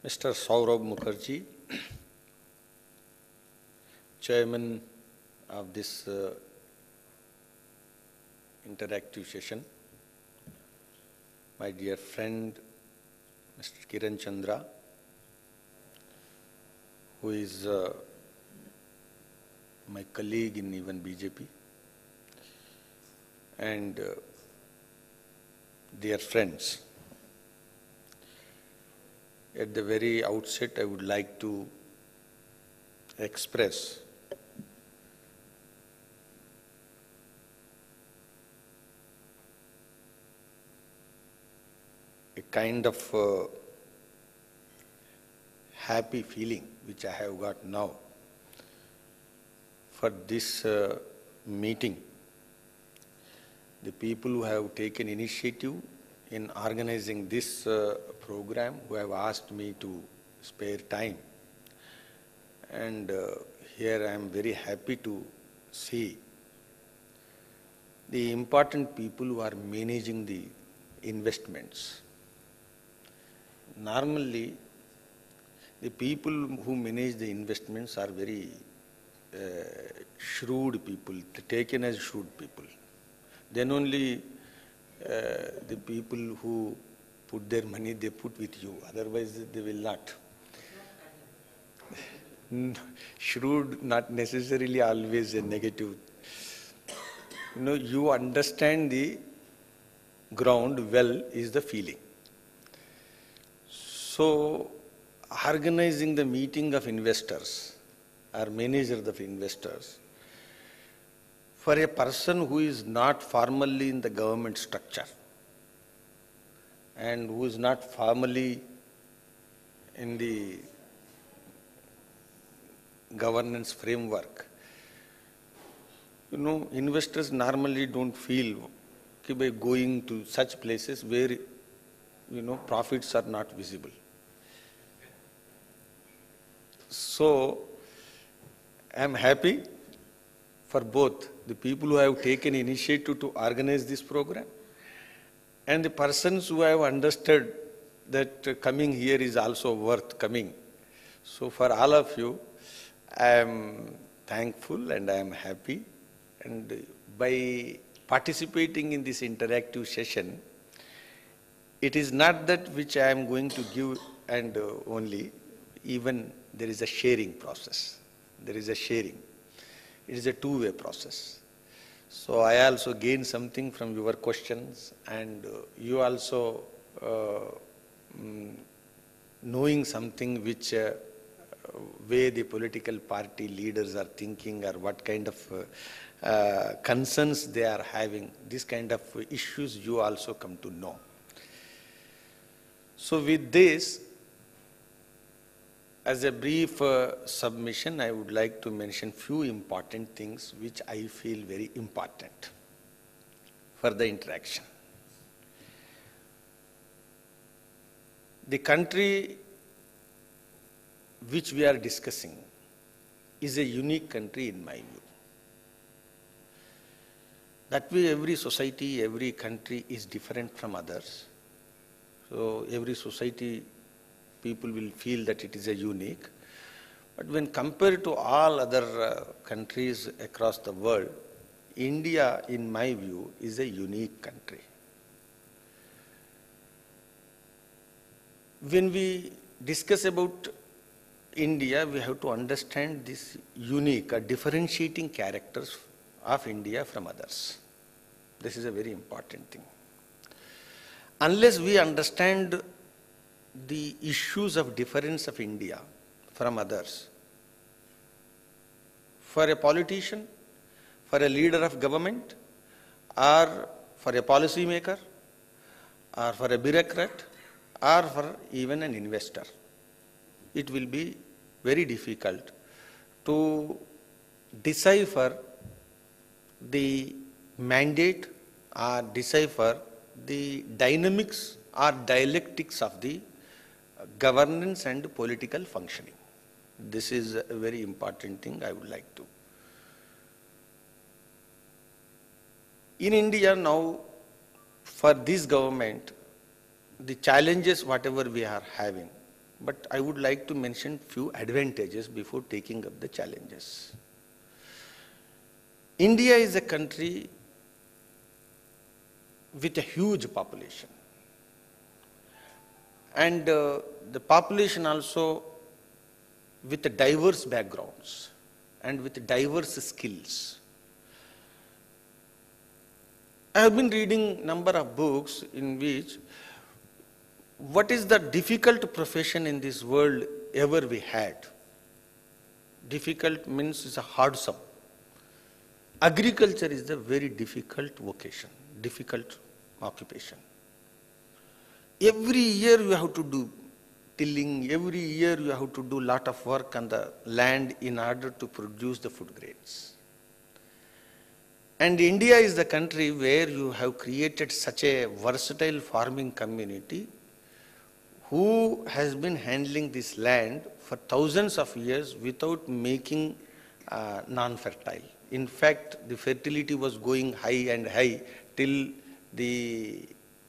Mr. Saurabh Mukherjee, Chairman of this interactive session, my dear friend Mr. Kiran Chandra, who is my colleague in even BJP, and dear friends. At the very outset, I would like to express a kind of happy feeling which I have got now for this meeting. The people who have taken initiative in organizing this program, who have asked me to spare time. And here I am very happy to see the important people who are managing the investments. Normally, the people who manage the investments are very shrewd people, taken as shrewd people. Then only the people who put their money, they put with you, otherwise they will not. Shrewd, not necessarily always a negative. You understand the ground well is the feeling. So, organizing the meeting of investors or managers of investors, for a person who is not formally in the government structure and who is not formally in the governance framework, investors normally don't feel by going to such places where, profits are not visible. So, I am happy for both the people who have taken initiative to organize this program and the persons who have understood that coming here is also worth coming. So for all of you, I am thankful and I am happy. And by participating in this interactive session, it is not that which I am going to give and only, even there is a sharing process. There is a sharing. It is a two-way process. So I also gain something from your questions, and you also knowing something which way the political party leaders are thinking or what kind of concerns they are having. This kind of issues you also come to know. So with this, as a brief submission, I would like to mention few important things which I feel very important for the interaction. The country which we are discussing is a unique country in my view. That way every society, every country is different from others. So every society, people will feel that it is a unique. But when compared to all other countries across the world, India, in my view, is a unique country. When we discuss about India, we have to understand this unique or differentiating characters of India from others. This is a very important thing. Unless we understand the issues of difference of India from others, for a politician, for a leader of government, or for a policy maker, or for a bureaucrat, or for even an investor, it will be very difficult to decipher the mandate or decipher the dynamics or dialectics of the governance and political functioning. This is a very important thing I would like to. In India now, for this government, the challenges whatever we are having, but I would like to mention few advantages before taking up the challenges. India is a country with a huge population, and the population also with diverse backgrounds and with diverse skills. I have been reading number of books in which what is the difficult profession in this world ever we had. Difficult means it's a hardsome. Agriculture is a very difficult vocation, difficult occupation. Every year you have to do tilling, every year you have to do lot of work on the land in order to produce the food grains. And India is the country where you have created such a versatile farming community who has been handling this land for thousands of years without making non-fertile. In fact, the fertility was going high and high till the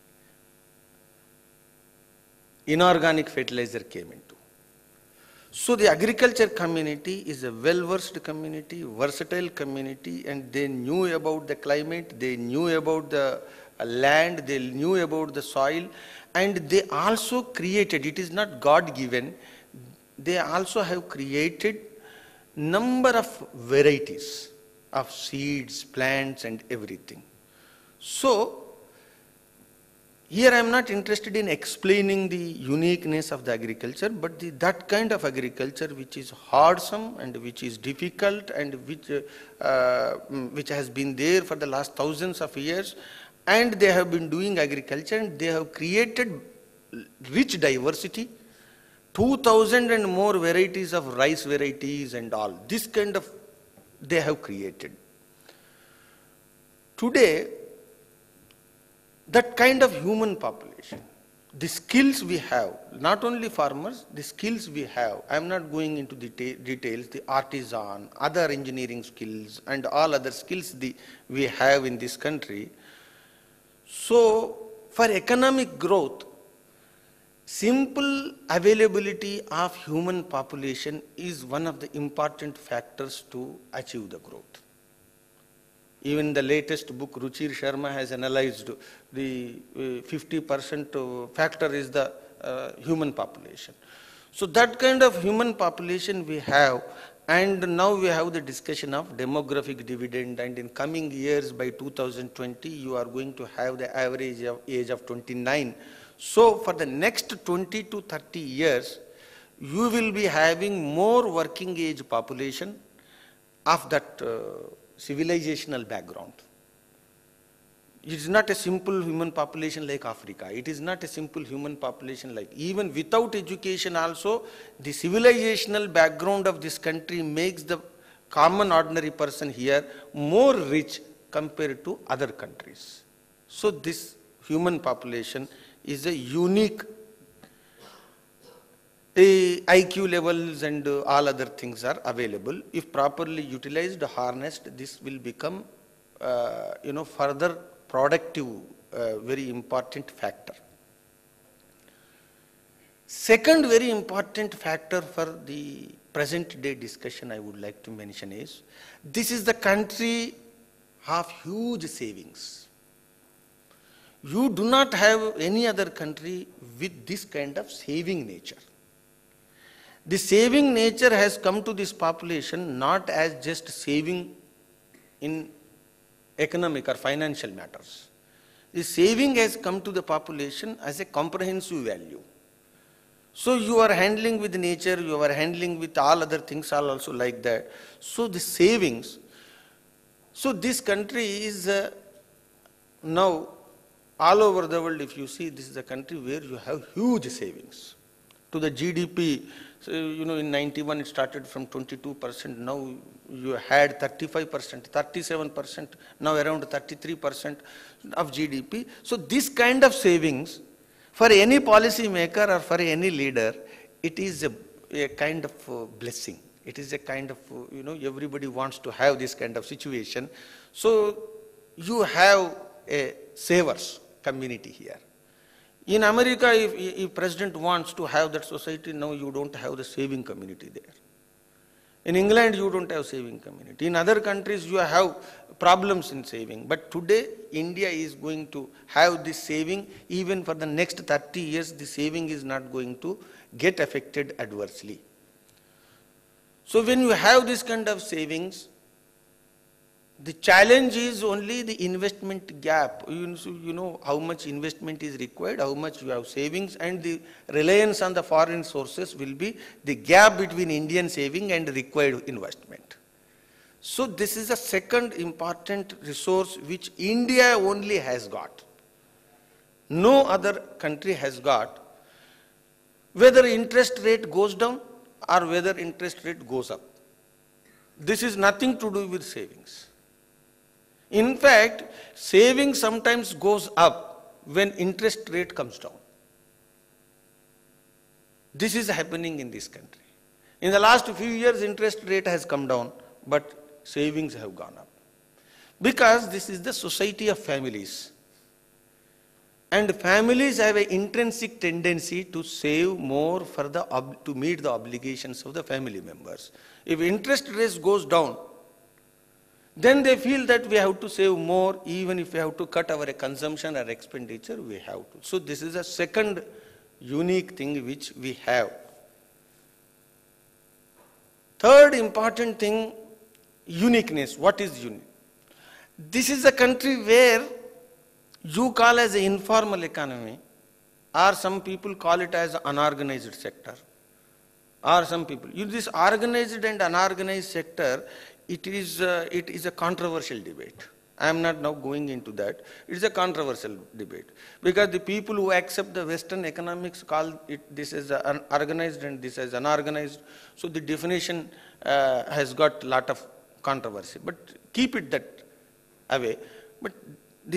inorganic fertilizer came into. So the agriculture community is a well-versed community, versatile community, and they knew about the climate, they knew about the land, they knew about the soil, and they also created, it is not God-given, they also have created number of varieties of seeds, plants, and everything. So here I am not interested in explaining the uniqueness of the agriculture, but that kind of agriculture which is hardsome and which is difficult and which has been there for the last thousands of years, and they have been doing agriculture and they have created rich diversity, 2,000 and more varieties of rice varieties and all. This kind of they have created. Today, that kind of human population, the skills we have, not only farmers, the skills we have, I am not going into the details, the artisan, other engineering skills and all other skills we have in this country. So, for economic growth, simple availability of human population is one of the important factors to achieve the growth. Even the latest book, Ruchir Sharma has analyzed the 50% factor is the human population. So that kind of human population we have, and now we have the discussion of demographic dividend, and in coming years by 2020 you are going to have the average age of 29. So for the next 20 to 30 years, you will be having more working age population of that civilizational background. It is not a simple human population like Africa. It is not a simple human population like, even without education also, the civilizational background of this country makes the common ordinary person here more rich compared to other countries. So this human population is a unique IQ levels and all other things are available. If properly utilized, harnessed, this will become, further productive, very important factor. Second very important factor for the present day discussion I would like to mention is, this is the country of huge savings. You do not have any other country with this kind of saving nature. The saving nature has come to this population not as just saving in economic or financial matters. The saving has come to the population as a comprehensive value. So you are handling with nature, you are handling with all other things are also like that. So the savings, so this country is now all over the world, if you see, this is a country where you have huge savings. To the GDP, so, in 91 it started from 22%, now you had 35%, 37%, now around 33% of GDP. So this kind of savings, for any policy maker or for any leader, it is a kind of blessing. It is a kind of, everybody wants to have this kind of situation. So you have a savers community here. In America, if president wants to have that society, now you don't have the saving community there. In England, you don't have saving community. In other countries, you have problems in saving. But today, India is going to have this saving. Even for the next 30 years, the saving is not going to get affected adversely. So when you have this kind of savings, the challenge is only the investment gap. You know how much investment is required, how much you have savings, and the reliance on the foreign sources will be the gap between Indian saving and required investment. So this is a second important resource which India only has got. No other country has got. Whether interest rate goes down or whether interest rate goes up. This is nothing to do with savings. In fact, saving sometimes goes up when interest rate comes down. This is happening in this country. In the last few years, interest rate has come down, but savings have gone up. Because this is the society of families. And families have an intrinsic tendency to save more for to meet the obligations of the family members. If interest rate goes down, then they feel that we have to save more, even if we have to cut our consumption or expenditure, we have to. So this is a second unique thing which we have. Third important thing, uniqueness. What is unique? This is a country where you call as an informal economy, or some people call it as an unorganized sector, or some people. This organized and unorganized sector, it is a controversial debate. I am not now going into that. It is a controversial debate because the people who accept the Western economics call it this as organized and this as unorganized. So the definition has got a lot of controversy. But keep it that away. But the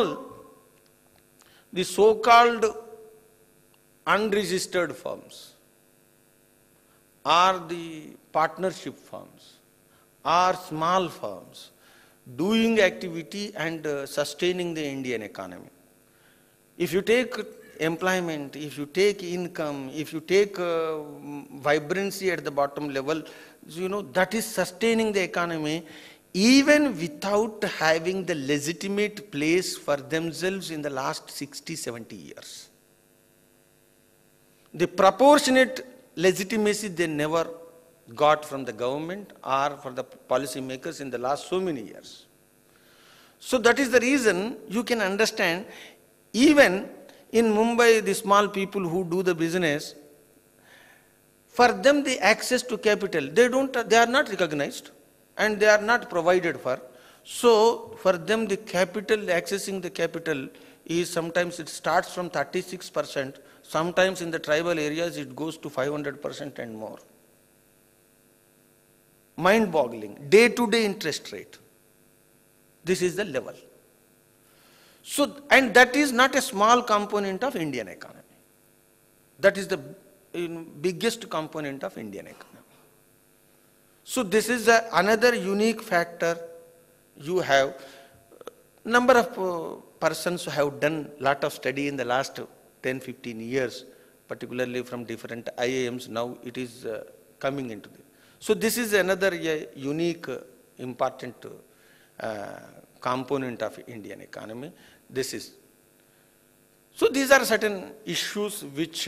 so-called unregistered firms, or the partnership firms, are small firms doing activity and sustaining the Indian economy. If you take employment, if you take income, if you take vibrancy at the bottom level, you know, that is sustaining the economy even without having the legitimate place for themselves in the last 60, 70 years. The proportionate legitimacy they never got from the government or for the policy makers in the last so many years. So that is the reason you can understand even in Mumbai, the small people who do the business, for them the access to capital, they are not recognized and they are not provided for. So for them the capital, accessing the capital is sometimes it starts from 36%, sometimes in the tribal areas it goes to 500% and more. Mind-boggling, day-to-day interest rate. This is the level. So, and that is not a small component of Indian economy. That is the biggest component of Indian economy. So this is another unique factor. You have number of persons who have done lot of study in the last 10-15 years, particularly from different IIMs. Now it is coming into this. So this is another unique, important component of Indian economy. This is. So these are certain issues which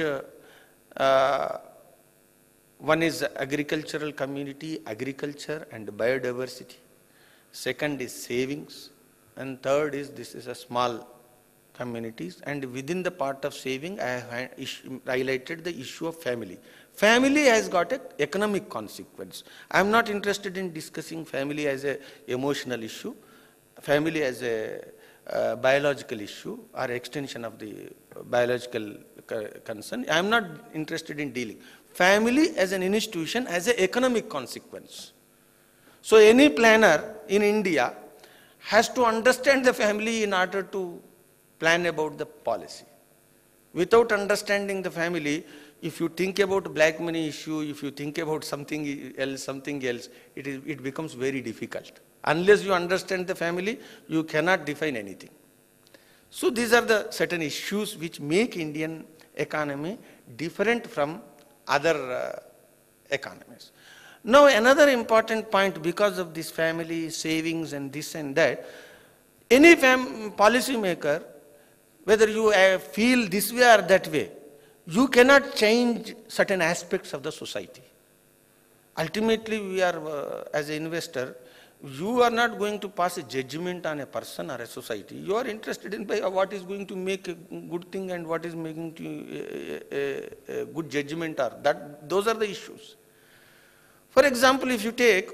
one is agricultural community, agriculture and biodiversity. Second is savings. And third is this is a small communities. And within the part of saving, I have highlighted the issue of family. Family has got an economic consequence. I am not interested in discussing family as an emotional issue, family as a biological issue or extension of the biological concern. I am not interested in dealing. Family as an institution has an economic consequence. So any planner in India has to understand the family in order to plan about the policy. Without understanding the family, if you think about black money issue, if you think about something else, it becomes very difficult. Unless you understand the family, you cannot define anything. So these are the certain issues which make Indian economy different from other economies. Now another important point, because of this family savings and this and that, any policy maker, whether you feel this way or that way, you cannot change certain aspects of the society. Ultimately, we are, as an investor, you are not going to pass a judgment on a person or a society. You are interested in what is going to make a good thing and what is making a good judgment, or that. Those are the issues. For example, if you take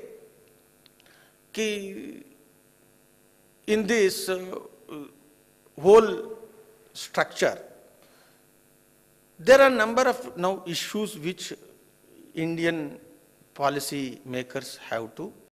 in this whole structure, there are a number of now issues which Indian policy makers have to